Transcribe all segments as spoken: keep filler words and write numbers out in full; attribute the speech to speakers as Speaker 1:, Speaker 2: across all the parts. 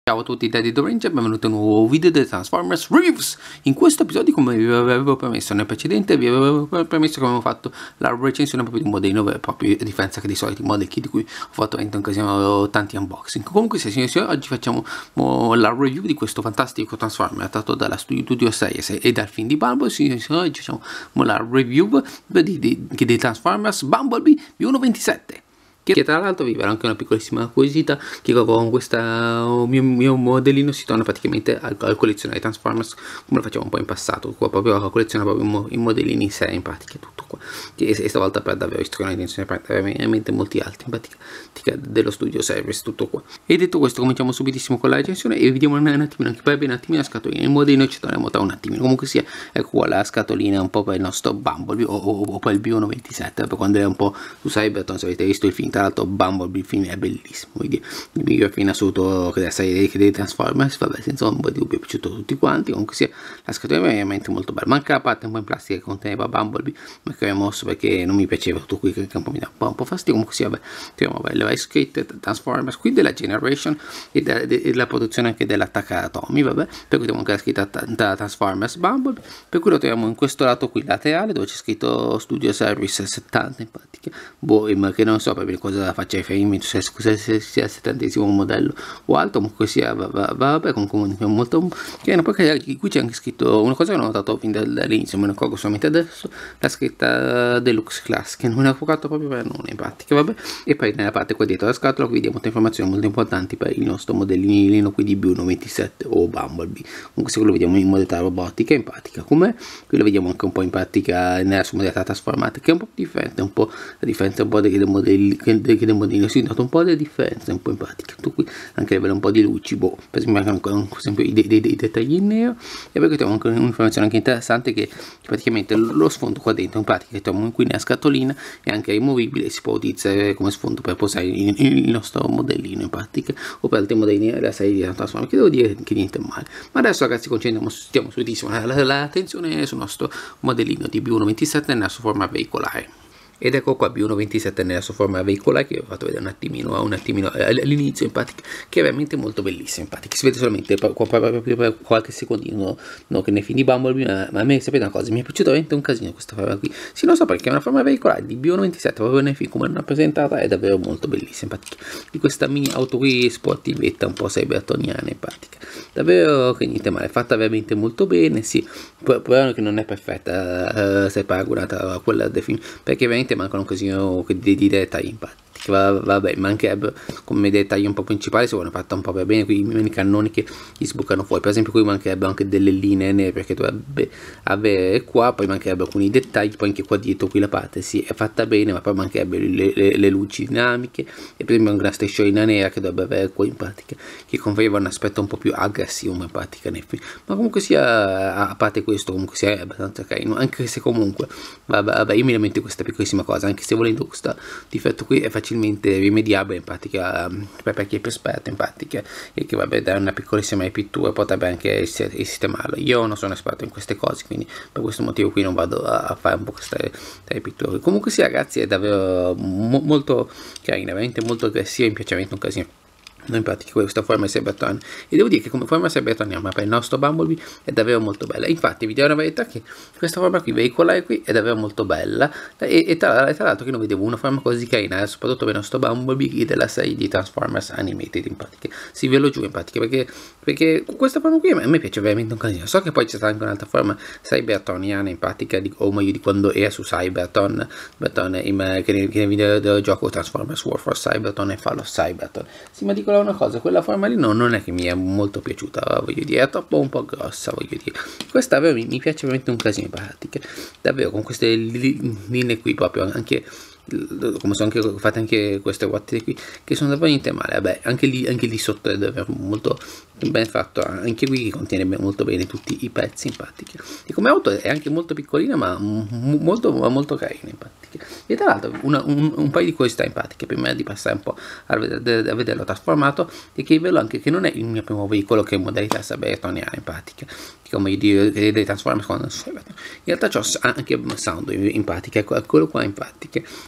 Speaker 1: Ciao a tutti da Dead Ranger, benvenuti a un nuovo video di Transformers Reviews. In questo episodio, come vi avevo promesso nel precedente, vi avevo promesso che avevamo fatto la recensione proprio di un modellino vero e proprio, a differenza che dei soliti model kit di cui ho fatto in occasione tanti unboxing. Comunque, se signori e signori, oggi facciamo la review di questo fantastico Transformer tratto dalla Studio Series e dal film di Bumblebee. Signori e signori, oggi facciamo la review di, di, di Transformers Bumblebee B uno ventisette. Che tra l'altro vi verrà anche una piccolissima curiosità, che con questo mio, mio modellino si torna praticamente al, al collezionare Transformers come lo facciamo un po' in passato, qua proprio a collezionare proprio i modellini in sé, in pratica tutto qua, e, e stavolta per davvero istruire un'intenzione veramente molti altri, in pratica dello Studio Series, tutto qua. E detto questo, cominciamo subitissimo con la recensione e vediamo un attimino anche per bene un attimino la scatolina. Il modellino ci torniamo tra un attimino, comunque sia, ecco qua la scatolina un po' per il nostro Bumblebee o, o, o per il B uno ventisette, per quando è un po' su Cybertron, se avete visto il film. Tra l'altro Bumblebee, il film è bellissimo, quindi il miglior film assoluto che della serie dei Transformers, vabbè, senza un po' di dubbio è piaciuto a tutti quanti. Comunque sia, la scatola è veramente molto bella, manca la parte un po' in plastica che conteneva Bumblebee, ma che avevo mosso perché non mi piaceva tutto qui, che un po' mi dà un po', un po' fastidio. Comunque sia, vabbè, troviamo le vai scritte Transformers qui della Generation e della, de, della produzione anche dell'attacco Atomi, vabbè, per cui abbiamo anche la scritta Transformers Bumblebee, per cui lo troviamo in questo lato qui laterale dove c'è scritto Studio Series settanta, in pratica, boh, ma che non so per cosa faccia riferimento, se, se, se sia il settantesimo modello o altro. Comunque sia, vabbè, comunque molto chiaro. Poi qui c'è anche scritto una cosa che non ho notato fin dall'inizio, me ne accorgo solamente adesso, la scritta Deluxe Class, che non me ne ho accorto proprio per nulla, in pratica, vabbè. E poi nella parte qua dietro la scatola qui vediamo molte informazioni molto importanti per il nostro modellino qui di B uno ventisette o Bumblebee. Comunque se lo vediamo in modalità robotica, in pratica com'è, qui lo vediamo anche un po' in pratica nella sua modalità trasformata, che è un po' differente, un po' la differenza un po' dei, dei modelli che dei modellini, si nota un po' di differenza un po' in pratica, tutto qui, anche a livello un po' di luci, boh, per esempio mancano sempre i, dei, dei, dei dettagli in nero. E poi troviamo anche un'informazione anche interessante, che praticamente lo sfondo qua dentro in pratica che troviamo qui nella scatolina è anche rimovibile, si può utilizzare come sfondo per posare il, il nostro modellino in pratica, o per altri modellini della serie di Transformers, che devo dire che niente male. Ma adesso ragazzi concentriamo, stiamo subitissimo l'attenzione sul nostro modellino di B uno ventisette nella sua forma veicolare. Ed ecco qua B uno ventisette nella sua forma veicolare, che vi ho fatto vedere un attimino, un attimino all'inizio, in pratica, che è veramente molto bellissimo, in pratica si vede solamente per, per, per, per qualche secondino, no, che ne finì Bumblebee, ma, ma a me sapete una cosa, mi è piaciuto veramente un casino questa forma qui. Sì, non so perché è una forma veicolare di B uno ventisette proprio nel film come l'hanno presentata, è davvero molto bellissima, in pratica, di questa mini auto qui sportivetta un po' cybertoniana, in pratica, davvero che niente male, fatta veramente molto bene. Sì, però che non è perfetta uh, se paragonata a quella del film, perché veramente mancano un casino di, di dettagli, infatti. Vabbè, mancherebbe come dettagli un po' principali, se vuole fatta un po' per bene, qui i mini cannoni che gli sbucano fuori, per esempio qui mancherebbe anche delle linee nere, perché dovrebbe avere qua, poi mancherebbe alcuni dettagli, poi anche qua dietro qui la parte sì è fatta bene, ma poi mancherebbe le, le, le luci dinamiche, e per esempio anche una strisciolina nera che dovrebbe avere qua, in pratica, che conferiva un aspetto un po' più aggressivo in pratica nel film. Ma comunque sia, a parte questo, comunque sia è abbastanza carino, anche se comunque vabbè, vabbè io mi lamento questa piccolissima cosa, anche se volendo questo difetto qui è facilmente rimediabile, in pratica, per, per chi è più esperto, in pratica, e che vabbè dare una piccolissima ripittura potrebbe anche sistemarlo. Io non sono esperto in queste cose, quindi per questo motivo qui non vado a, a fare un po' queste ripitture. Comunque sì ragazzi, è davvero mo molto carina, veramente molto aggressiva, mi piace veramente un casino. In pratica questa forma Cybertron, e devo dire che come forma Cybertron, ma per il nostro Bumblebee è davvero molto bella. Infatti vi dirò la verità che questa forma qui veicolare qui è davvero molto bella, e, e tra, tra l'altro che non vedevo una forma così carina, soprattutto per il nostro Bumblebee della serie di Transformers Animated, in pratica, si ve lo giuro, in pratica, perché, perché questa forma qui a me piace veramente un casino. So che poi c'è stata anche un'altra forma cybertroniana, in pratica, di, o meglio di quando era su Cybertron, Cybertron in, che nel, nel videogioco Transformers War for Cybertron e Fall of Cybertron. Sì, ma dico una cosa, quella forma lì no, non è che mi è molto piaciuta, voglio dire, è troppo un po' grossa, voglio dire. Questa mi, mi piace veramente un casino, in pratica, davvero, con queste linee qui proprio, anche come sono anche fatte anche queste ruote qui, che sono davvero niente male. Vabbè, anche lì, anche lì sotto è davvero molto ben fatto, anche qui contiene molto bene tutti i pezzi, in pratica, e come auto è anche molto piccolina, ma molto, molto carina, in pratica. E tra l'altro un, un paio di curiosità, in pratica, prima di passare un po' a, vedere, a vederlo trasformato, e che rivelo anche che non è il mio primo veicolo che è in modalità cybertroniana, in pratica, come io dico, dei Transformers quando in realtà c'ho anche Sound in pratica, eccolo qua, in pratica,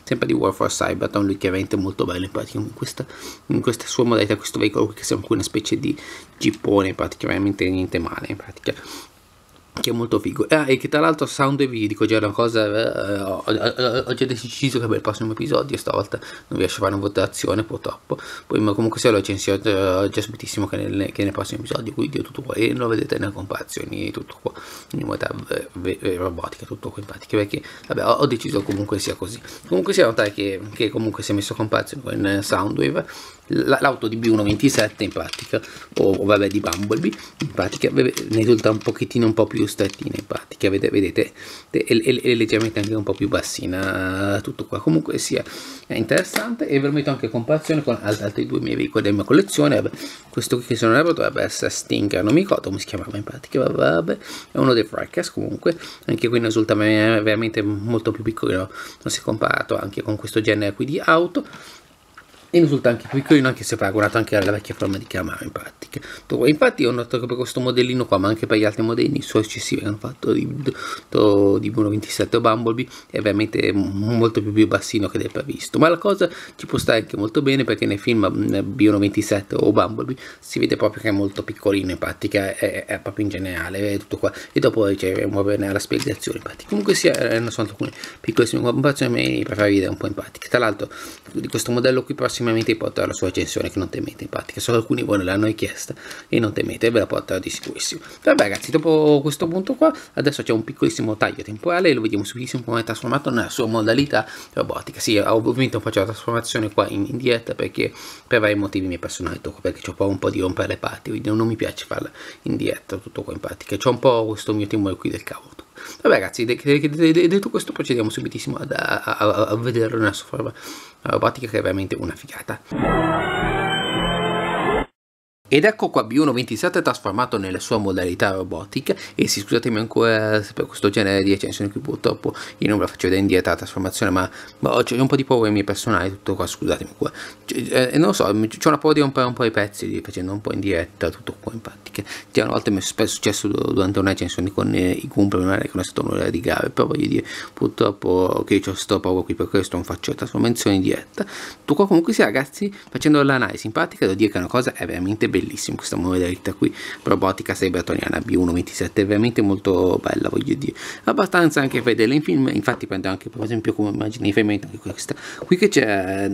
Speaker 1: sempre di War for Cybertron, lui che è veramente molto bello in pratica in questa, in questa sua modalità, questo veicolo che sembra una specie di gippone, in pratica veramente niente male in pratica, che è molto figo. Ah, e che tra l'altro Soundwave, vi dico già una cosa, eh, ho, ho, ho già deciso che per il prossimo episodio stavolta non riesco a fare una votazione purtroppo, poi ma comunque se lo recensito eh, già subitissimo che nel, che nel prossimo episodio, quindi tutto qua, e lo vedete nelle comparazioni, tutto qua in modalità robotica, tutto qua in pratica, perché vabbè, ho, ho deciso comunque sia così. Comunque sia notare che, che comunque si è messo a comparazione con Soundwave, l'auto di B uno ventisette in pratica, o, o vabbè di Bumblebee in pratica, ne risulta un pochettino un po' più strettina in pratica, vedete, vedete è, è, è leggermente anche un po' più bassina, tutto qua. Comunque sia è interessante, e ve lo metto anche in comparazione con altri due miei veicoli della mia collezione. Vabbè, questo qui che sono dovrebbe essere Stinger, non mi ricordo come si chiamava in pratica, vabbè, è uno dei Frackers. Comunque anche qui ne risulta veramente molto più piccolino, non si è comparato anche con questo genere qui di auto, e risulta anche più piccolino, anche se paragonato anche alla vecchia forma di Camaro in pratica. Infatti ho notato che per questo modellino qua, ma anche per gli altri modelli successivi che hanno fatto di, di B uno ventisette o Bumblebee, è veramente molto più, più bassino che del previsto, ma la cosa ci può stare anche molto bene, perché nel film B uno ventisette o Bumblebee si vede proprio che è molto piccolino in pratica, è, è proprio in generale, è tutto qua, e dopo riceviamo bene la spiegazione in pratica. Comunque sia, non sono alcune piccolissime comparazioni, mi preferisco vedere un po' in pratica. Tra l'altro di questo modello qui prossimamente porterò la sua recensione, che non temete in pratica, solo alcuni voi l'hanno richiesta e non temete, ve la porterò di sicurissimo. Vabbè ragazzi, dopo questo punto qua adesso c'è un piccolissimo taglio temporale e lo vediamo subito come è trasformato nella sua modalità robotica. Sì, ovviamente faccio la trasformazione qua in, in diretta, perché per vari motivi miei personali, perché ho un po' di rompere le parti, quindi non mi piace farla in diretta tutto qua in pratica, c'ho un po' questo mio timore qui del cavolo. Vabbè ragazzi, detto questo procediamo subitissimo a, a, a, a vederlo nella sua forma robotica, che è veramente una figata. Ed ecco qua B uno ventisette trasformato nella sua modalità robotica, e sì, scusatemi ancora per questo genere di recensioni qui, purtroppo io non ve la faccio vedere in diretta la trasformazione, ma, ma c'è un po' di paura miei personali, tutto qua, scusatemi qua, eh, non lo so, c'è una paura di rompere un po' i pezzi facendo un po' in diretta, tutto qua in pratica. Già una volta mi è successo durante una recensione con eh, i Cumple, non è che non è stato nulla di grave, però voglio dire, purtroppo che okay, ho sto paura qui, per questo non faccio la trasformazione in diretta. Tutto qua. Comunque sì ragazzi, facendo l'analisi in pratica devo dire che una cosa è veramente bellissima, questa modalità qui robotica cybertroniana B uno ventisette è veramente molto bella, voglio dire, abbastanza anche fedele in film. Infatti prendo anche per esempio come immagine di riferimento anche questa qui che c'è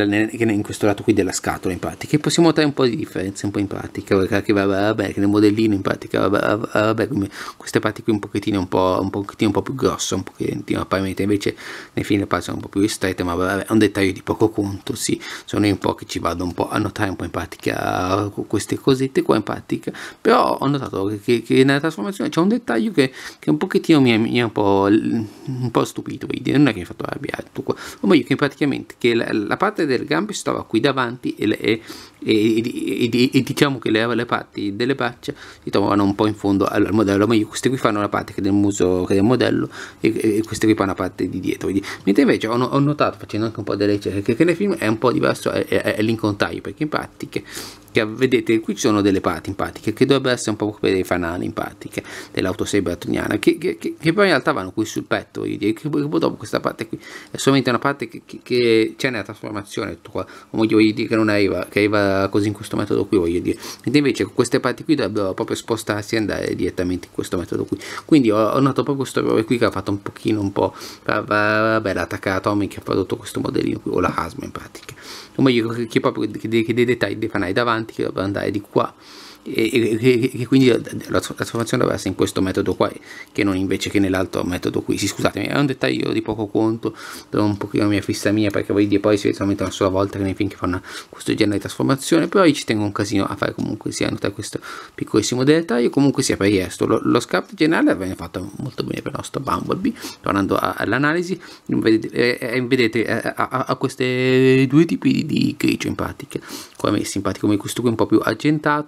Speaker 1: in questo lato qui della scatola in pratica, e possiamo notare un po' di differenze un po' in pratica, che vabbè, che nel modellino in pratica vabbè, vabbè, come queste parti qui un pochettino un po' un pochettino un po' più grosso, un pochettino apparentemente, invece nei film le parti sono un po' più ristrette, ma vabbè, è un dettaglio di poco conto. Sì, sono io un po' che ci vado un po' a notare un po' in pratica queste cosette qua in pratica, però ho notato che, che, che nella trasformazione c'è un dettaglio che, che un pochettino mi è, mi è un po' un po' stupito, vedi? Non è che mi ha fatto arrabbiare tutto qua, o meglio che praticamente che la, la parte del gambe si trova qui davanti e, le, e, e, e, e, e diciamo che le, le parti delle braccia si trovano un po' in fondo al modello, o meglio queste qui fanno la parte che del muso che del modello, e, e queste qui fanno la parte di dietro, vedi? Mentre invece ho, ho notato, facendo anche un po' delle ricerche, che, che nel film è un po' diverso, è, è, è l'incontrario, perché in pratica che vedete qui ci sono delle parti in pratica che dovrebbero essere un po' per i fanali in pratica dell'auto cybertroniana, che, che, che, che poi in realtà vanno qui sul petto, che, che, che dopo questa parte qui è solamente una parte che, che, che c'è nella trasformazione, tutto qua, o voglio dire che non arriva, che arriva così in questo metodo qui, voglio dire, mentre invece queste parti qui dovrebbero proprio spostarsi e andare direttamente in questo metodo qui. Quindi ho, ho notato proprio questo errore qui che ha fatto un pochino un po', vabbè, l'attacca Atomic che ha prodotto questo modellino qui, o la Hasbro in pratica, o meglio che, che proprio che dei, che dei dettagli dei fanali davanti che dovrebbero andare di qua, e, e, e quindi la, la trasformazione deve essere in questo metodo qua, che non invece che nell'altro metodo qui. Sì, scusatemi, è un dettaglio di poco conto, un pochino mia fissa mia, perché voglio dire, poi si vede solamente una sola volta che nei film che fanno questo genere di trasformazione, però io ci tengo un casino a fare comunque sia notare questo piccolissimo dettaglio. Comunque sia, per il resto lo, lo script generale viene fatto molto bene per il nostro Bumblebee. Tornando all'analisi, vedete, eh, vedete eh, a, a questi due tipi di, di grigio in pratica, come messi in pratica, come questo qui un po' più argentato e questo qui un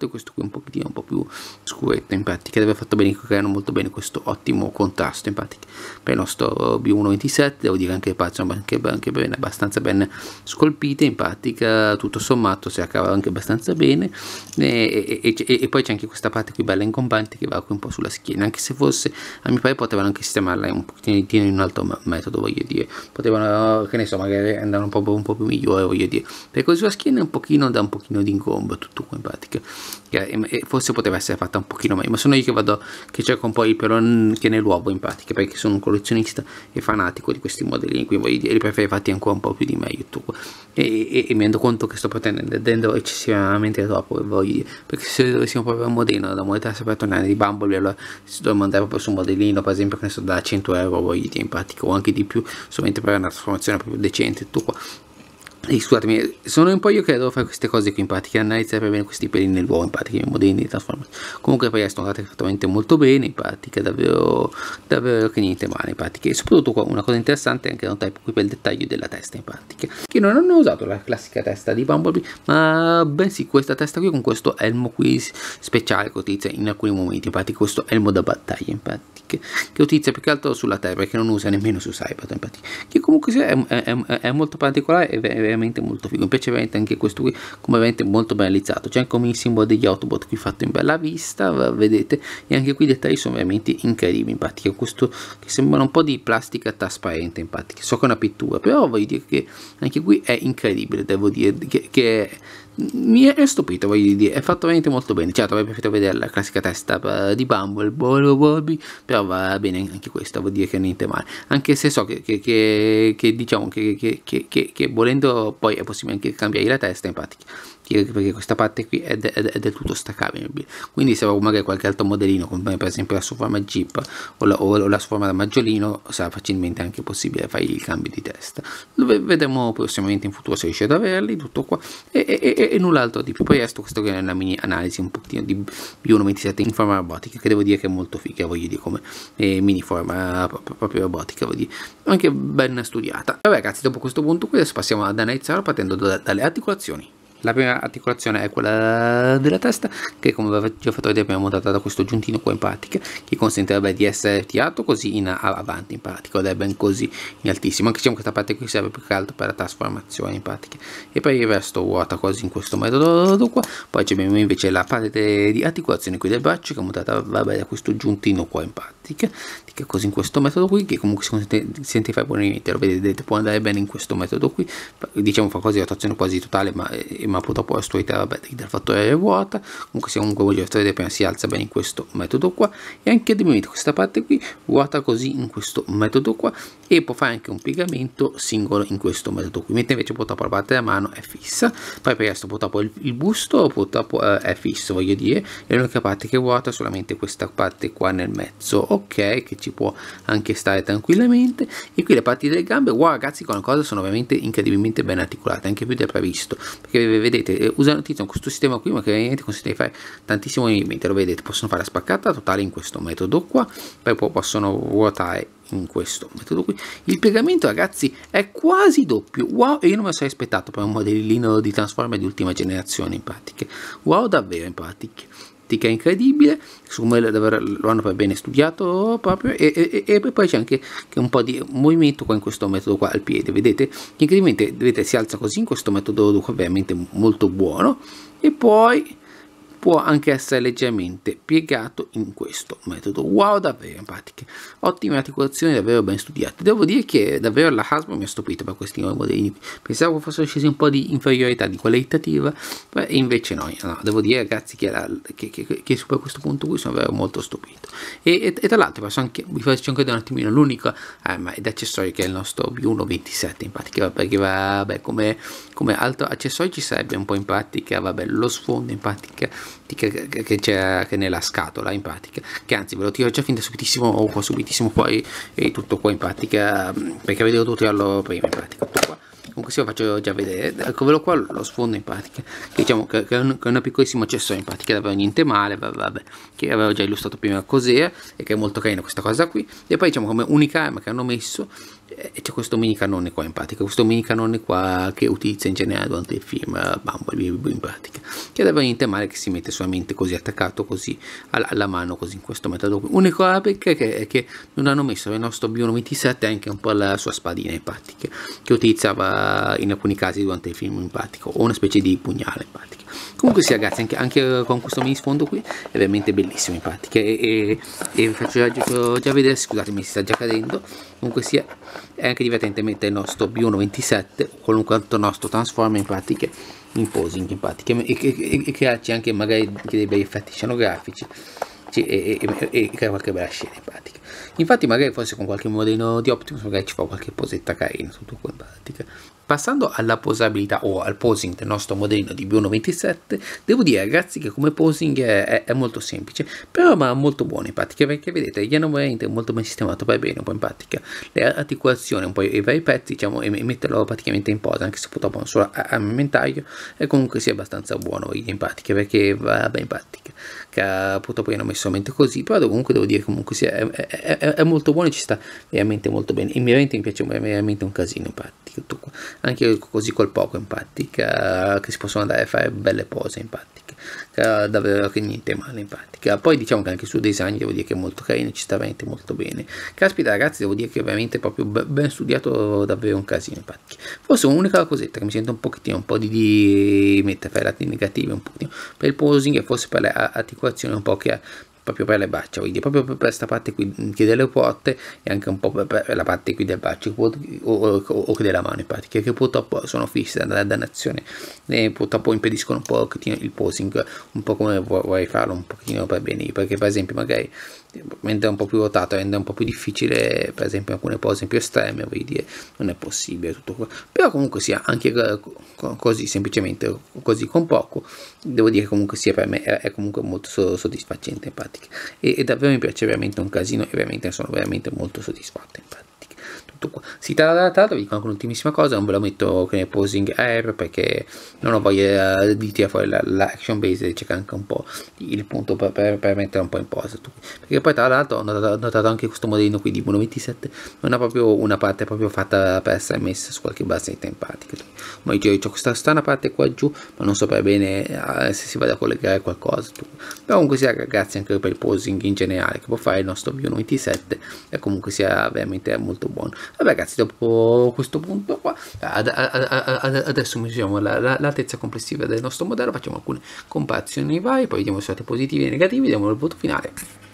Speaker 1: un pochettino un po' più scuretto in pratica, deve fatto bene, creano molto bene questo ottimo contrasto in pratica per il nostro B uno ventisette. Devo dire anche le parti sono anche, anche bene, abbastanza ben scolpite in pratica, tutto sommato si accava anche abbastanza bene, e, e, e, e poi c'è anche questa parte qui bella ingombante che va qui un po' sulla schiena, anche se forse a mio parere potevano anche sistemarla un pochettino in un altro metodo, voglio dire, potevano, che ne so, magari andare un po', un po' più migliore, voglio dire, perché così sulla schiena un pochino da un pochino di ingombo tutto qua in pratica, e forse poteva essere fatta un pochino meglio, ma sono io che vado, che cerco un po' il pelo che nell'uovo in pratica, perché sono un collezionista e fanatico di questi modellini, quindi voglio dire, li preferirei fatti ancora un po' più di meglio tutto, e, e, e mi rendo conto che sto pretendendo eccessivamente troppo, voglio dire, perché se dovessimo proprio un modellino da moneta per tornare di Bumblebee, allora si dovrebbe andare proprio su un modellino, per esempio, che ne so, da cento euro, voglio dire, in pratica, o anche di più, solamente per una trasformazione proprio decente tutto qua. E scusatemi, sono un po' io che devo fare queste cose qui in pratica, analizzare per bene questi peli nell'uovo in pratica, i modelli di trasformazione. Comunque poi sono andate fattamente molto bene in pratica, davvero, davvero che niente male in pratica. E soprattutto qua una cosa interessante è anche notare qui per il dettaglio della testa in pratica, che non hanno usato la classica testa di Bumblebee, ma bensì questa testa qui con questo elmo qui speciale che utilizza in alcuni momenti, in pratica questo elmo da battaglia in pratica, che utilizza più che altro sulla Terra, che non usa nemmeno su Cybertron in pratica, che comunque è, è, è, è molto particolare e veramente molto figo. Mi piace veramente anche questo qui, come veramente molto ben realizzato. C'è anche come il simbolo degli Autobot qui fatto in bella vista, vedete, e anche qui i dettagli sono veramente incredibili in pratica, questo che sembra un po' di plastica trasparente in pratica, so che è una pittura, però voglio dire che anche qui è incredibile, devo dire che, che mi è stupito, voglio dire, è fatto veramente molto bene. Certo, avrei preferito vedere la classica testa di Bumblebee, però va bene anche questa, vuol dire che niente male, anche se so che, che, che, che diciamo che, che, che, che, che volendo poi è possibile anche cambiare la testa in pratica, perché questa parte qui è, de, è del tutto staccabile, quindi se ho magari qualche altro modellino come per esempio la sua forma Jeep o la, o la sua forma da maggiolino, sarà facilmente anche possibile fare il cambio di testa. Lo vedremo prossimamente in futuro se riesce ad averli, tutto qua, e, e, e null'altro di più. Poi resto questo che è una mini analisi un pochino di B uno ventisette in forma robotica, che devo dire che è molto figa, voglio dire, come eh, mini forma proprio robotica, voglio dire, anche ben studiata. Vabbè ragazzi, dopo questo punto qui adesso passiamo ad analizzarlo partendo da, dalle articolazioni. La prima articolazione è quella della testa, che come vi ho già fatto vedere abbiamo montata da questo giuntino qua in pratica, che consentirebbe di essere tirato così in avanti in pratica, ed è ben così in altissimo. Anche diciamo questa parte qui serve più che altro per la trasformazione in pratica, e poi il resto ruota così in questo metodo qua. Poi abbiamo invece la parte di articolazione qui del braccio, che è montata vabbè, da questo giuntino qua in pratica, che così in questo metodo qui, che comunque si sente di fare buonamente, lo vedete, può andare bene in questo metodo qui, diciamo fa quasi rotazione quasi totale, ma ma purtroppo la struttura vabbè del fattore ruota, comunque se comunque voglio vedere prima si alza bene in questo metodo qua, e anche di questa parte qui ruota così in questo metodo qua, e può fare anche un piegamento singolo in questo metodo qui, mentre invece purtroppo la parte della mano è fissa. Poi per questo purtroppo il, il busto purtroppo eh, è fisso, voglio dire, e l'unica parte che ruota è solamente questa parte qua nel mezzo, ok, che ci può anche stare tranquillamente. E qui le parti delle gambe, wow ragazzi, con una cosa sono veramente incredibilmente ben articolate, anche più del previsto, perché vedete usano questo sistema qui, ma che veramente consente di fare tantissimo movimento. Lo vedete, possono fare la spaccata totale in questo metodo qua, poi possono ruotare in questo metodo qui. Il piegamento ragazzi è quasi doppio, wow, e io non me lo sarei aspettato per un modellino di Transformer di ultima generazione in pratica, wow davvero in pratica, è incredibile, secondo me lo hanno per bene studiato proprio, e, e, e poi c'è anche un po' di movimento qua in questo metodo qua al piede, vedete, incredibilmente vedete si alza così in questo metodo qua, veramente molto buono, e poi può anche essere leggermente piegato in questo metodo, wow davvero in pratica, ottime articolazioni davvero ben studiate. Devo dire che davvero la Hasbro mi ha stupito per questi nuovi modellini, pensavo che fossero scesi un po' di inferiorità di qualitativa, e invece no, no, devo dire ragazzi che, la, che, che, che su per questo punto qui sono davvero molto stupito. E, e, e tra l'altro anche, vi faccio anche un attimino l'unico arma ed accessorio che è il nostro B uno ventisette in pratica, perché vabbè, come, come altro accessorio ci sarebbe un po' in pratica vabbè, lo sfondo in pratica che c'è nella scatola in pratica, che anzi ve lo tiro già fin da subitissimo o qua subitissimo poi, e tutto qua in pratica, perché avevo dovuto tirarlo prima in pratica, tutto qua. Comunque sì, lo faccio già vedere, eccolo qua lo sfondo in pratica, che diciamo che è un, che è un piccolissimo accessorio in pratica, davvero niente male, vabbè, che avevo già illustrato prima cos'era, e che è molto carino questa cosa qui. E poi diciamo come unica arma che hanno messo e c'è questo mini cannone qua in pratica, questo mini cannone qua che utilizza in generale durante il film uh, Bumblebee in pratica, che è davvero niente male, che si mette solamente così attaccato così alla, alla mano, così in questo metodo. Unica perché è che non hanno messo nel nostro B centoventisette anche un po' la sua spadina in pratica, che utilizzava in alcuni casi durante il film in pratica, o una specie di pugnale in pratica. Comunque sì ragazzi, anche, anche con questo mini sfondo qui è veramente bellissimo in pratica, e, e, e vi faccio già, già vedere, scusatemi si sta già cadendo. Comunque sia, è anche divertente mettere il nostro B centoventisette o qualunque altro nostro Transformer in pratica in posing in pratica, e, e, e, e crearci anche magari dei bei effetti scenografici e, e, e creare qualche bella scena in pratica. Infatti magari forse con qualche modellino di Optimus magari ci fa qualche posetta carina, tutto qua in pratica. Passando alla posabilità o al posing del nostro modellino di B centoventisette, devo dire ragazzi che come posing è, è, è molto semplice, però ma molto buono in pratica, perché vedete gli hanno veramente molto ben sistemato per bene un po' in pratica le articolazioni, un po' i vari pezzi, diciamo, e metterlo praticamente in posa, anche se purtroppo non solo armamentario, e comunque sia abbastanza buono in pratica, perché va bene in pratica, che purtroppo gli hanno messo solamente così, però comunque devo dire comunque sia è, è, è, è molto buono e ci sta veramente molto bene, e veramente mi piace veramente un casino in pratica, tutto qua. Anche così col poco in pratica, che si possono andare a fare belle pose in pratica, che davvero che niente male in pratica. Poi diciamo che anche sul design devo dire che è molto carino, ci sta veramente molto bene. Caspita ragazzi, devo dire che è veramente proprio ben studiato, davvero un casino in pratica. Forse un'unica cosetta che mi sento un pochettino un po' di, di mettere per i lati negativi, un pochettino per il posing e forse per le articolazioni un po' che ha proprio per le braccia, quindi proprio per questa parte qui delle porte e anche un po' per, per la parte qui del braccio o, o, o della mano in pratica, che purtroppo sono fisse dalla dannazione e purtroppo impediscono un pochettino il posing, un po' come vorrei farlo un pochettino per bene, perché per esempio magari mentre è un po' più rotato rende un po' più difficile, per esempio alcune pose più estreme, voglio dire, non è possibile tutto qua. Però comunque sia anche così semplicemente così con poco, devo dire che comunque sia per me è, è comunque molto soddisfacente in pratica, e, e davvero mi piace veramente un casino, e veramente sono veramente molto soddisfatto in pratica. Qua. Si tratta, tra l'altro vi dico anche un'ultimissima cosa, non ve lo metto nel posing air perché non ho voglia di tirare fuori l'action base e cercare anche un po' il punto per, per, per mettere un po' in posa, perché poi tra l'altro ho notato, notato anche questo modellino qui di B centoventisette non ha proprio una parte proprio fatta per essere messa su qualche basetta in pratica, ma io ho questa strana parte qua giù ma non so per bene eh, se si va a collegare qualcosa, però comunque sia ragazzi anche per il posing in generale che può fare il nostro B centoventisette e comunque sia veramente molto buono. Vabbè ragazzi, dopo questo punto qua ad, ad, ad, adesso misuriamo l'altezza complessiva del nostro modello, facciamo alcune comparazioni varie, poi vediamo se siete positivi e negativi, vediamo il voto finale.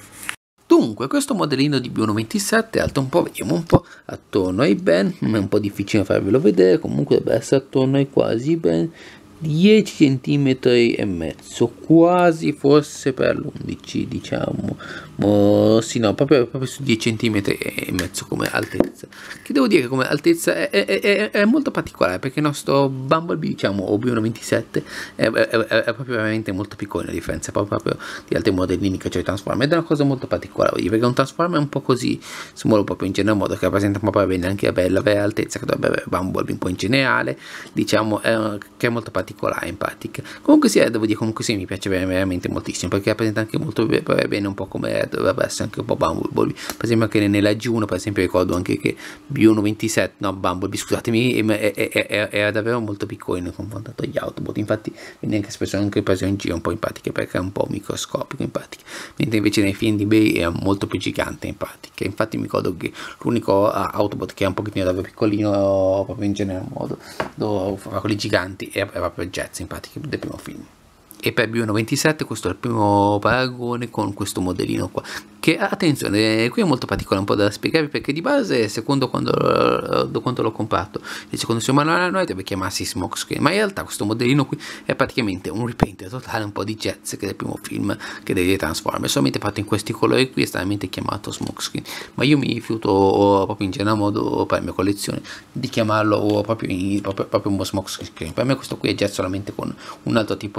Speaker 1: Dunque questo modellino di B centoventisette è alto un po', vediamo un po', attorno ai ben, è un po' difficile farvelo vedere, comunque deve essere attorno ai quasi ben dieci centimetri e mezzo, quasi forse per l'undici diciamo, ma sì no, proprio, proprio su dieci centimetri e mezzo come altezza, che devo dire che come altezza è, è, è, è molto particolare, perché il nostro Bumblebee diciamo o B centoventisette è, è, è, è proprio veramente molto piccolo, a differenza proprio, proprio di altri modellini che c'è il Transformer, ed è una cosa molto particolare, perché un Transformer è un po' così, si muove proprio in generale modo che rappresenta proprio bene anche la, la vera altezza che dovrebbe avere Bumblebee un po' in generale, diciamo è, che è molto particolare in pratica. Comunque sia, devo dire comunque sì, mi piace veramente moltissimo, perché rappresenta anche molto bene un po' come dovrebbe essere anche un po' Bumblebee, per esempio anche nella G uno per esempio ricordo anche che B centoventisette, no Bumblebee scusatemi, era davvero molto piccolino confrontato agli Autobot, infatti viene anche spesso anche preso in giro un po' in pratica perché è un po' microscopico in pratica, mentre invece nei film di Bay è molto più gigante in pratica. Infatti mi ricordo che l'unico Autobot che è un pochettino davvero piccolino proprio in generale modo, dove fa quelli giganti, è proprio Jets in pratica del primo film. E per B centoventisette questo è il primo paragone con questo modellino qua, che attenzione, qui è molto particolare, un po' da spiegarvi, perché di base secondo quando, quando l'ho comprato e secondo il suo manuale dovrebbe chiamarsi Smokescreen, ma in realtà questo modellino qui è praticamente un repaint totale un po' di Jets che del primo film che dei Transformers, solamente fatto in questi colori qui, è stranamente chiamato Smokescreen, ma io mi rifiuto proprio in generale modo per la mia collezione di chiamarlo proprio, in, proprio, proprio un Smokescreen. Per me questo qui è Jet solamente con un altro tipo di colore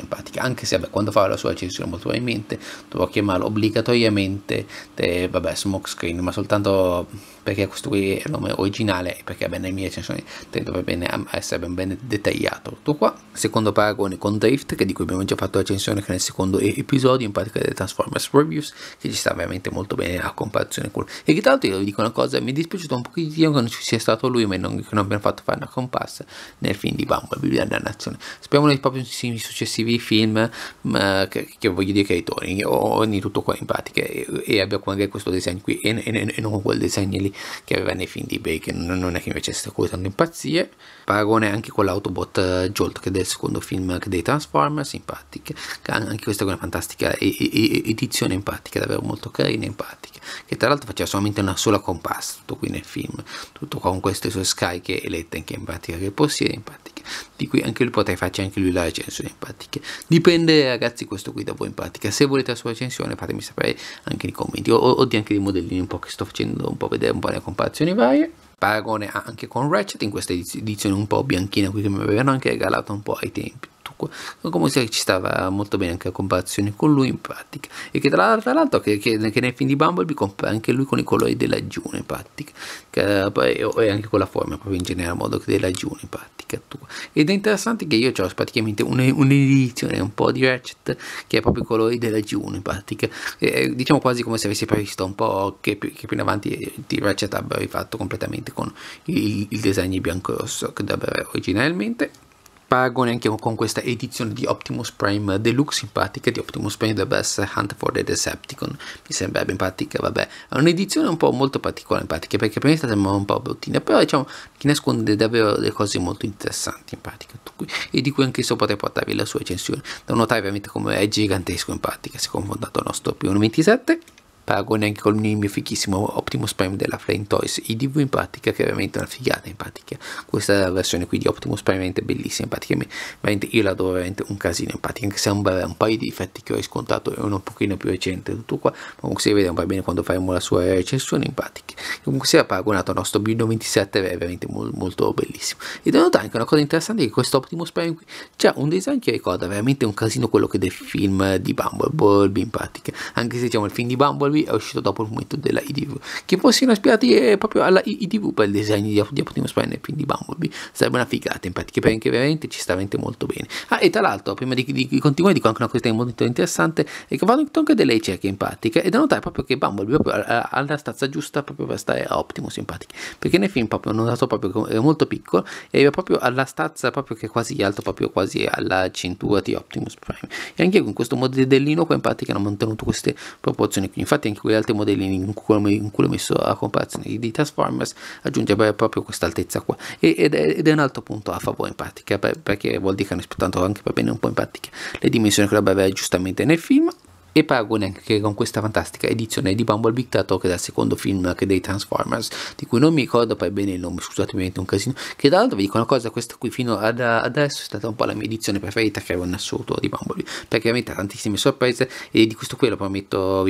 Speaker 1: in pratica, anche se vabbè, quando farò la sua recensione molto probabilmente dovrò chiamarlo obbligatoriamente de, vabbè, Smokescreen, ma soltanto perché questo qui è il nome originale e perché bene, le mie recensioni tendono bene a essere ben, ben dettagliato. Tutto qua. Secondo paragone con Drift, che di cui abbiamo già fatto la recensione che nel secondo episodio, in pratica delle Transformers Reviews, che ci sta veramente molto bene a comparazione con lui. E che tra l'altro io vi dico una cosa, mi è dispiaciuto un pochettino che non ci sia stato lui, ma non, che non abbiamo fatto fare una comparsa nel film di Bumblebee, la dannazione. Speriamo nei propri successivi film ma, che, che voglio dire che ritorni, o di tutto qua in pratica, e, e abbia anche questo disegno qui, e, e, e non quel disegno lì che aveva nei film di Bake, non, non è che invece sta causando impazzire. Paragone anche con l'Autobot uh, Jolt, che è del secondo film dei Transformers, in pratica, anche questa è una fantastica e, e, edizione in pratica, davvero molto carina in pratica, che tra l'altro faceva solamente una sola comparsa tutto qui nel film, tutto con queste sue scariche elettriche in pratica che possiede in pratica, di cui anche lui potrei farci anche lui la recensione in pratica. Dipende ragazzi questo qui da voi in pratica, se volete la sua recensione fatemi sapere anche nei commenti, o, o di anche dei modellini un po' che sto facendo, un po' vedere un po' le comparazioni varie. Paragone anche con Ratchet in questa edizione un po' bianchina qui che mi avevano anche regalato un po' ai tempi, come se ci stava molto bene anche la comparazione con lui in pratica, e che tra l'altro che, che, che nel film di Bumblebee compare anche lui con i colori della June in pratica, che, e anche con la forma proprio in generale modo che della June in pratica. Ed è interessante che io ho praticamente un'edizione un po' di Ratchet che è proprio i colori della June in pratica, e, diciamo quasi come se avessi previsto un po' che, che più in avanti di Ratchet abbia rifatto completamente con il, il disegno bianco-rosso che davvero originalmente. Paragone anche con questa edizione di Optimus Prime Deluxe in pratica, di Optimus Prime The Best Hunt for the Decepticon, mi sembra in pratica, vabbè, è un'edizione un po' molto particolare in pratica, perché per me sembra un po' bruttina, però diciamo che nasconde davvero delle cose molto interessanti in pratica, e di cui anche io potrei portarvi la sua recensione, da notare veramente come è gigantesco in pratica, se confrontato al nostro P uno ventisette. Paragone anche con il mio fighissimo Optimus Prime della Flame Toys I D V in pratica, che è veramente una figata in pratica. Questa versione qui di Optimus Prime è veramente bellissima in pratica, veramente io l'adoro veramente un casino in pratica, anche se ha un, un paio di difetti che ho riscontrato, è un pochino più recente tutto qua, ma comunque si vede un po' bene quando faremo la sua recensione in pratica. Comunque si è paragonato al nostro B uno ventisette, è veramente molto, molto bellissimo. E da notare anche una cosa interessante è che questo Optimus Prime qui c'ha un design che ricorda veramente un casino quello che del film di Bumblebee in pratica, anche se diciamo il film di Bumblebee è uscito dopo il momento della I D V, che fossero ispirati eh, proprio alla I D V per il disegno di, di Optimus Prime nel film di Bumblebee, sarebbe una figata in pratica, perché veramente ci sta veramente molto bene. Ah, e tra l'altro prima di, di, di continuare dico anche una cosa molto interessante, è che fanno anche delle ricerche in pratica, e da notare proprio che Bumblebee proprio ha, ha la stazza giusta proprio per stare a Optimus in pratica, perché nel film proprio hanno notato proprio che è molto piccolo e aveva proprio alla stazza proprio che quasi alto, proprio quasi alla cintura di Optimus Prime, e anche con questo modellino qua in pratica hanno mantenuto queste proporzioni qui. Infatti anche quegli altri modellini in cui, in cui ho messo a comparazione di Transformers aggiunge proprio questa altezza qua, ed è, ed è un altro punto a favore in pratica, perché vuol dire che hanno rispettato anche per bene un po' in pratica le dimensioni che dovrebbe avere giustamente nel film. E paragone anche con questa fantastica edizione di Bumblebee tratto che dal secondo film che dei Transformers, di cui non mi ricordo poi bene il nome, scusatemi, un casino, che tra l'altro vi dico una cosa, questa qui fino ad adesso è stata un po' la mia edizione preferita che avevo in assoluto di Bumblebee, perché veramente ha tantissime sorprese, e di questo qui lo prometto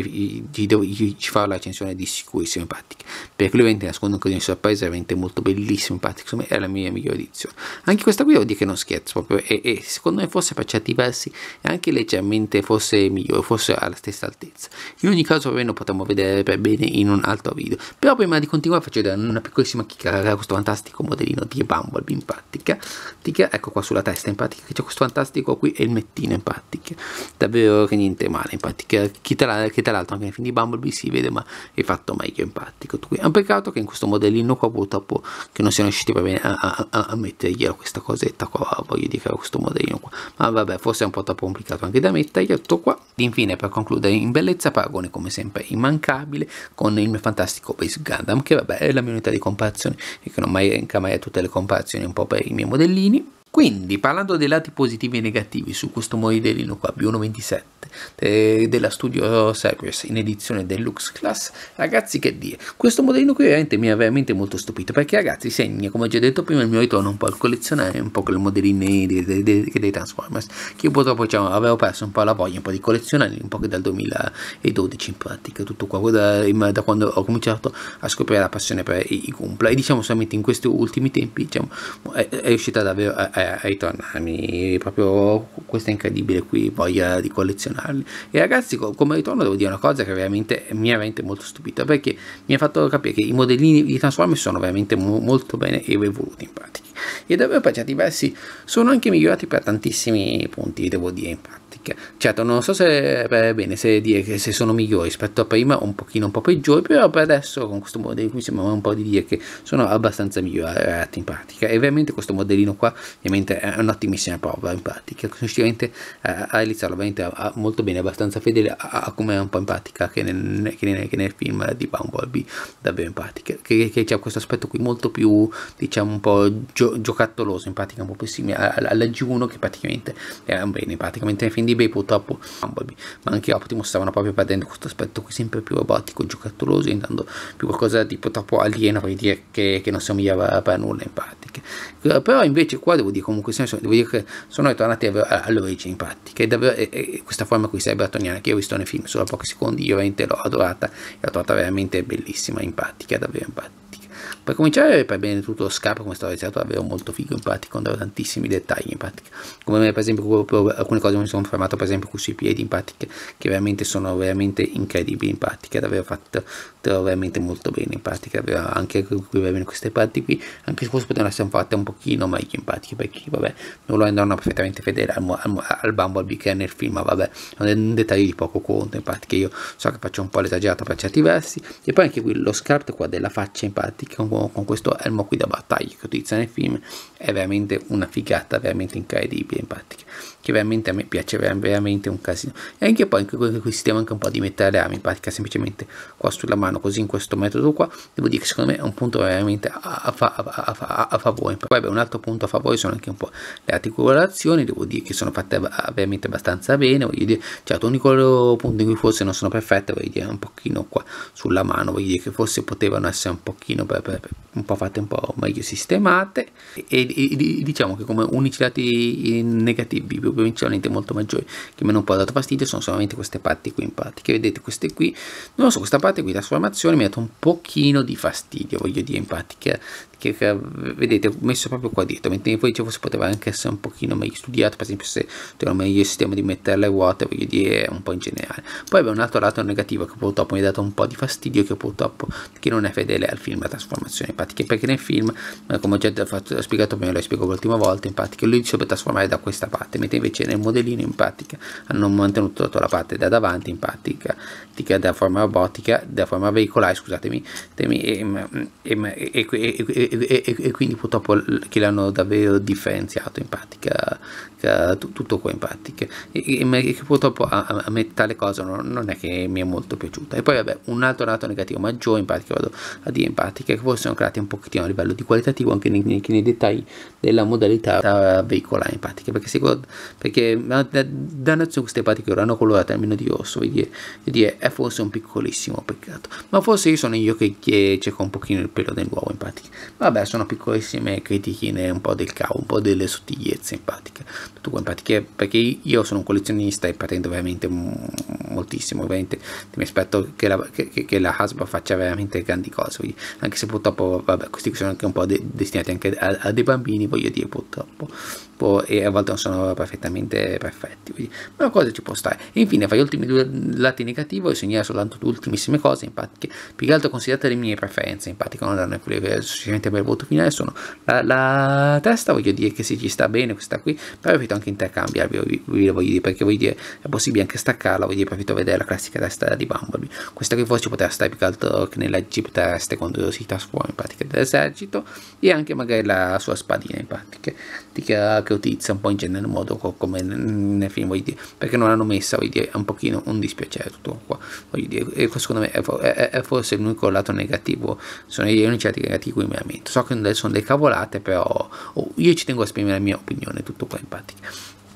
Speaker 1: ci farò la recensione di sicurissimo in pratica, perché lui veramente nasconde un casino di sorprese, veramente molto bellissimo in pratica, insomma è la mia migliore edizione. Anche questa qui devo dire che non scherzo proprio, e, e secondo me forse per certi versi è anche leggermente forse migliore, forse alla stessa altezza. In ogni caso lo potremo vedere per bene in un altro video, però prima di continuare faccio vedere una piccolissima chicca a questo fantastico modellino di Bumblebee in pratica, ecco qua sulla testa in pratica c'è questo fantastico qui elmettino in pratica, davvero che niente male in pratica, che tra l'altro anche nei film di Bumblebee si vede ma è fatto meglio in pratica. È un peccato che in questo modellino qua purtroppo che non siano riusciti bene a, a, a, a metterglielo questa cosetta qua, voglio dire, questo modellino qua, ma vabbè forse è un po' troppo complicato anche da mettergli tutto qua. Infine per concludere in bellezza paragone come sempre immancabile con il mio fantastico Base Gundam, che vabbè è la mia unità di comparazione e che non mai, mai tutte le comparazioni un po' per i miei modellini. Quindi parlando dei lati positivi e negativi su questo modellino qua B uno ventisette eh, della Studio Series in edizione Deluxe Class, ragazzi che dire, questo modellino qui veramente mi ha veramente molto stupito, perché ragazzi segna, come ho già detto prima, il mio ritorno un po' al collezionare un po' con i modellini dei, dei, dei, dei Transformers, che io purtroppo diciamo, avevo perso un po' la voglia un po' di collezionarli un po' che dal duemiladodici in pratica, tutto qua da, da quando ho cominciato a scoprire la passione per i, i Gunpla, e diciamo solamente in questi ultimi tempi diciamo è, è riuscita davvero a, a a ritornarmi, proprio questa incredibile qui voglia di collezionarli. E ragazzi, come ritorno devo dire una cosa che veramente mi ha veramente molto stupito, perché mi ha fatto capire che i modellini di Transformers sono veramente mo molto bene evoluti in pratica, e davvero per certi versi sono anche migliorati per tantissimi punti, devo dire in pratica. Certo, non so se per bene se dire che se sono migliori rispetto a prima, un pochino un po' peggiori, però per adesso con questo modello qui sembra un po' di dire che sono abbastanza migliorati in pratica, e veramente questo modellino qua ovviamente è un'ottimissima prova in pratica, sinceramente ha realizzato veramente a, a molto bene, abbastanza fedele a, a come è un po' in pratica che nel, che nel, che nel film di Bumblebee, davvero in pratica, che, che c'è questo aspetto qui molto più, diciamo, un po' gio, giocattoloso in pratica, un po' più simile alla G uno, che praticamente è un bene, praticamente nel film di Bay purtroppo Bumblebee ma anche Optimus stavano proprio perdendo questo aspetto qui sempre più robotico, giocattoloso, andando più qualcosa di troppo alieno, per dire che, che non somigliava per nulla in pratica. Però invece qua devo dire comunque devo dire che sono ritornati all'origine in pratica, e davvero e, e questa forma qui cybertroniana che io ho visto nei film solo pochi secondi, io veramente l'ho adorata e l'ho trovata veramente bellissima in pratica, davvero in pratica. Per cominciare, per bene tutto lo scappo come stavo iniziato, davvero molto figo in pratica, con tantissimi dettagli in pratica, come per esempio alcune cose mi sono fermato per esempio sui piedi in pratica, che veramente sono veramente incredibili in pratica, davvero fatto veramente molto bene in pratica, davvero anche qui queste parti qui, anche se forse potevano essere fatte un pochino meglio in pratica, perché vabbè non lo rendono perfettamente fedele al, al, al Bumblebee che è nel film, ma vabbè è un dettaglio di poco conto in pratica, io so che faccio un po' l'esagerato per certi versi. E poi anche qui lo sculpt qua della faccia in pratica con, con questo elmo qui da battaglia che utilizza nel film è veramente una figata veramente incredibile in pratica, che veramente a me piace veramente un casino. E anche poi anche questo sistema anche un po' di mettere le armi in pratica semplicemente qua sulla mano, così in questo metodo qua, devo dire che secondo me è un punto veramente a, a, a, a, a favore. Poi beh, un altro punto a favore sono anche un po' le articolazioni, devo dire che sono fatte veramente abbastanza bene, voglio dire, certo l'unico punto in cui forse non sono perfette, voglio dire, un pochino qua sulla mano, voglio dire che forse potevano essere un pochino per, per, per, un po' fatte un po' meglio sistemate, e, e, e diciamo che come unici lati negativi principalmente molto maggiori che mi hanno un po' dato fastidio sono solamente queste parti qui in pratica, vedete queste qui, non lo so, questa parte qui di trasformazione mi ha dato un pochino di fastidio, voglio dire in pratica, che, che vedete ho messo proprio qua dietro, mentre poi dicevo si poteva anche essere un pochino meglio studiato, per esempio se c'era meglio il sistema di mettere le ruote, voglio dire un po' in generale. Poi abbiamo un altro lato negativo che purtroppo mi ha dato un po' di fastidio, che purtroppo che non è fedele al film la trasformazione in pratica, perché nel film come ho già fatto, ho spiegato prima, lo spiego l'ultima volta in pratica, lui si può trasformare da questa parte, mentre invece nel modellino in pratica hanno mantenuto tutta la parte da davanti in pratica da forma robotica, da forma veicolare, scusatemi, e, e, e, e, e quindi purtroppo che l'hanno davvero differenziato in pratica, tutto qua in pratica, e, e che purtroppo a, a me tale cosa non, non è che mi è molto piaciuta. E poi vabbè un altro lato negativo maggiore in pratica vado a dire in pratica che forse sono creati un pochettino a livello di qualitativo anche nei, nei, nei dettagli della modalità veicolare in pratica, perché si perché dannazione queste pratiche ora hanno colorato almeno di rosso, vedi, vedi, è forse un piccolissimo peccato, ma forse io sono io che, che cerco un pochino il pelo del nuovo in pratica, vabbè sono piccolissime critichine, un po' del cavo, un po' delle sottigliezze in pratica, tutto qua in pratica, perché io sono un collezionista e pretendo veramente moltissimo, veramente mi aspetto che la, che, che la Hasbro faccia veramente grandi cose, vedi? Anche se purtroppo vabbè questi sono anche un po' de destinati anche a, a dei bambini, voglio dire purtroppo, e a volte non sono perfettamente perfetti, quindi, ma la cosa ci può stare. E infine fra gli ultimi due lati negativi ho segnato soltanto due ultimissime cose, infatti, più che altro considerate le mie preferenze, infatti non danno quelle sufficientemente per il voto finale, sono la, la testa, voglio dire che si ci sta bene questa qui, però evito anche intercambiarvi, vi, vi voglio dire, perché voglio dire è possibile anche staccarla, voglio dire, profitto vedere la classica testa di Bumblebee, questa qui forse poteva stare più che altro che nella Jeep terrestre quando si trasforma in pratica dell'esercito, e anche magari la sua spadina in pratica che, che utilizza un po' in genere modo come nel film, voglio dire, perché non l'hanno messa, voglio dire, è un pochino un dispiacere tutto qua, voglio dire, e secondo me è, è, è forse l'unico lato negativo, sono gli unici lati negativi in mente, so che sono delle cavolate, però oh, io ci tengo a esprimere la mia opinione, tutto qua in pratica.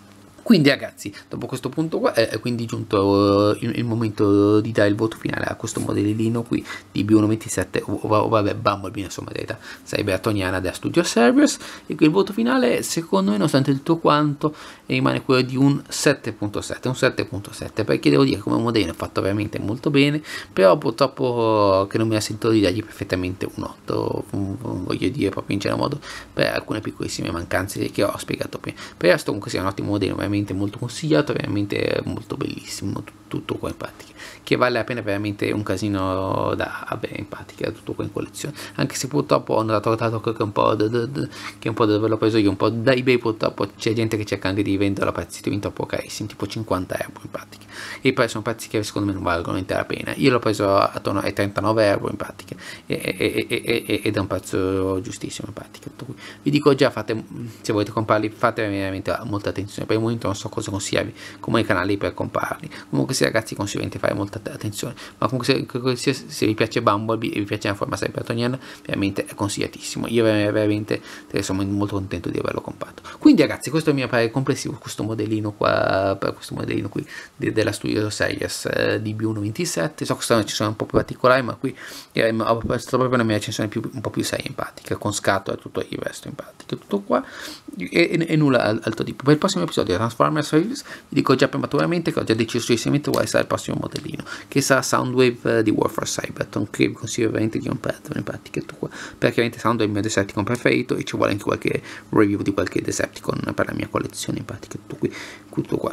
Speaker 1: Quindi ragazzi, dopo questo punto qua è quindi giunto uh, il, il momento di dare il voto finale a questo modellino qui di B uno ventisette, o, o vabbè Bumblebee, insomma detta cybertoniana da Studio Series, e qui il voto finale secondo me, nonostante tutto quanto, rimane quello di un sette punto sette, un sette punto sette, perché devo dire come modello è fatto veramente molto bene, però purtroppo che non mi ha sentito di dargli perfettamente un otto, voglio dire proprio in general modo, per alcune piccolissime mancanze che ho spiegato prima. Per il resto comunque sia un ottimo modello, veramente molto consigliato, veramente molto bellissimo, tutto qua in pratica, che vale la pena veramente un casino da avere in pratica, tutto qua in collezione, anche se purtroppo ho notato che un po' da, da, da, che un po' da dove l'ho preso io, un po' da eBay, purtroppo c'è gente che cerca anche di vendere a prezzi troppo carissimi, tipo cinquanta euro in pratica, e poi sono prezzi che secondo me non valgono veramente la pena. Io l'ho preso attorno ai trentanove euro in pratica, e, e, e, e, ed è un prezzo giustissimo in pratica. Vi dico già, fate, se volete comprarli, fate veramente molta attenzione, per il momento non so cosa consigliarvi come canali per comprarli. Comunque sì ragazzi, consiglio di fare molta attenzione, ma comunque se, se, se vi piace Bumblebee e vi piace la forma cybertoniana, veramente è consigliatissimo. Io veramente sono molto contento di averlo comprato. Quindi ragazzi, questo è il mio parere complessivo, questo modellino qua, per questo modellino qui de, della Studio Series eh, di B uno ventisette. So che ci sono un po' più particolari, ma qui eh, ho posto proprio una mia recensione più, un po' più seria in pratica, con scatola e tutto il resto in pratica, tutto qua, e, e, e nulla altro tipo. Per il prossimo episodio di Transformers Reviews vi dico già prematuramente che ho già deciso successivamente quale sarà il prossimo modellino, che sarà Soundwave di War for Cybertron, che vi consiglio veramente di non perdere in pratica, tutto qua, perché veramente Soundwave è il mio Decepticon preferito e ci vuole anche qualche review di qualche Decepticon per la mia collezione in pratica, tutto qui, tutto qua.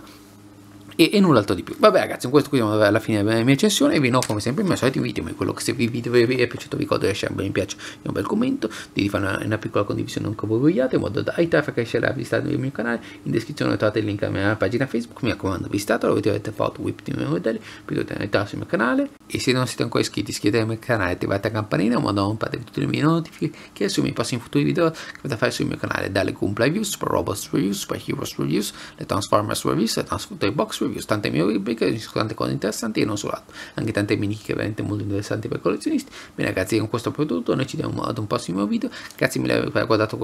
Speaker 1: E, e null'altro di più. Vabbè ragazzi, con questo qui siamo alla fine della mia recensione, e vi invito come sempre i miei soliti video, quello che se vi video vi è piaciuto vi ricordo di lasciare un bel mi piace e un bel commento, di fare una, una piccola condivisione anche voi vogliate, in modo da aiutare a crescere la visita del mio canale. In descrizione trovate il link alla mia pagina Facebook, mi raccomando visitatelo, avete foto whip di miei modelli, potete aiutare sul mio canale, e se non siete ancora iscritti iscrivetevi al mio canale, attivate la campanella in modo da non perdere tutte le mie notifiche che sui miei prossimi futuri video che vado a fare sul mio canale, dalle Goomba Reviews, per Robots Reviews, per Heroes Reviews, le Transformers Reviews, le Transformers Box Reviews, tante mie rubriche, ci sono tante cose interessanti e non solo altro, anche tante mini che veramente molto interessanti per collezionisti. Bene ragazzi, con questo prodotto noi ci vediamo ad un prossimo video. Grazie mille per aver guardato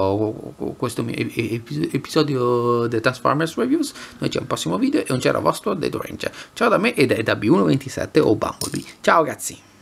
Speaker 1: questo mio episodio del Transformers Reviews. Noi ci vediamo al prossimo video e un ciao al vostro Dead Ranger. Ciao da me ed è da B uno ventisette o Bumblebee. Ciao ragazzi!